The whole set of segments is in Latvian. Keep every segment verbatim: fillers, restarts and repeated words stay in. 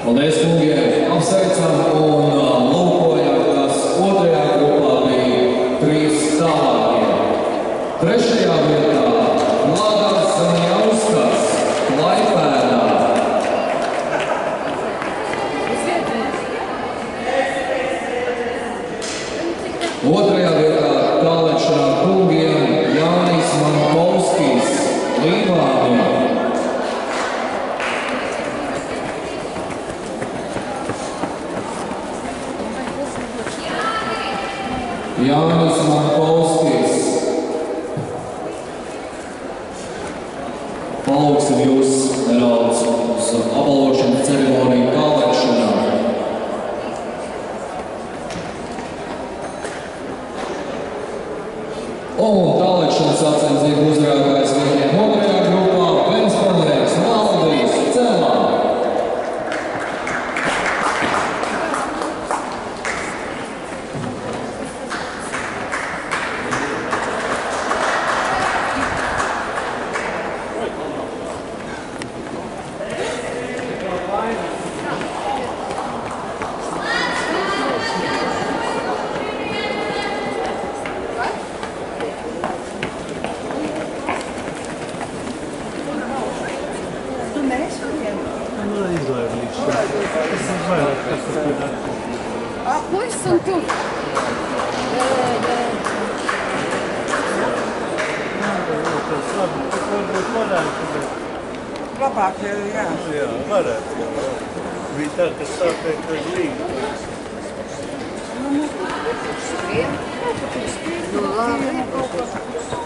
Paldies, kungiem! Apsveicam un lūkojam, kas otrajā grupā bija trīs tālākie. Trešajā vietā Vladas Zanijauskas, Klaipēdā. Otrajā vietā tālēkšanā kungiem Jānis Mankovskis, Līvānija. Jānis Mankovskis. Palūksim jūs, nedaudz, uz apbalvošanas ceremoniju tālēkšanā. Un tālēkšanas sacensību uzrādājas viņiem otrajā grupā Ventspilsnieks Valdis Celā. Ah, pois são tu. Labāk, jā. Jā, varētu jau. Bija tā, ka sāpēk uz līgu. Nu, labi.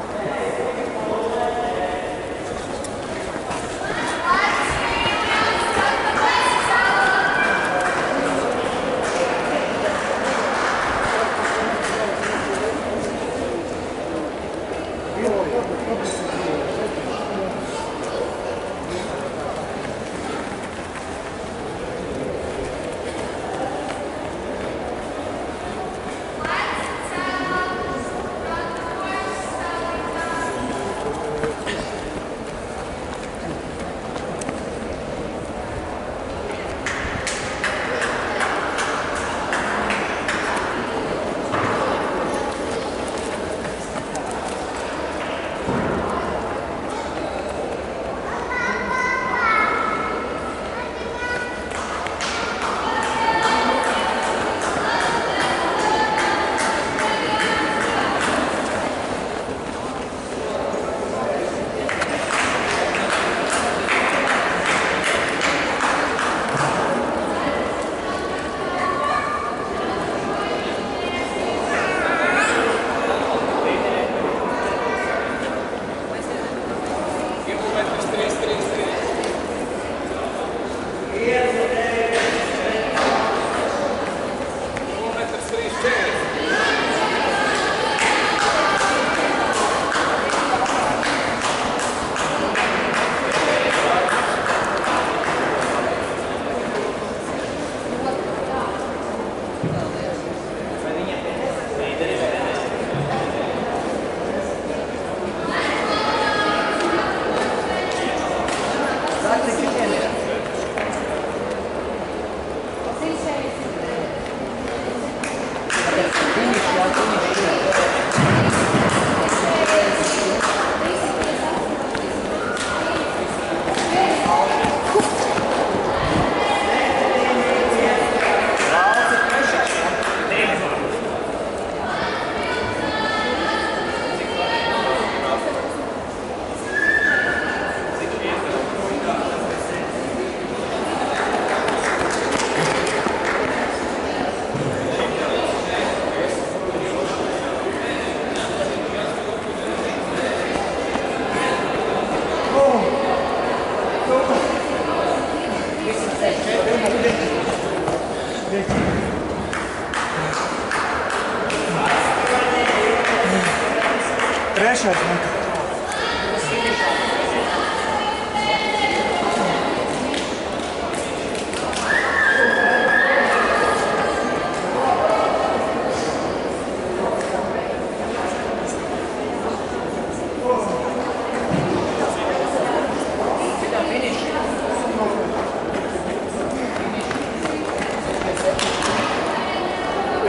Trešais man.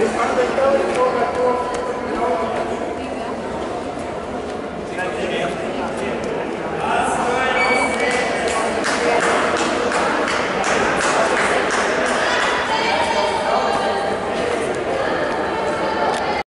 Are they telling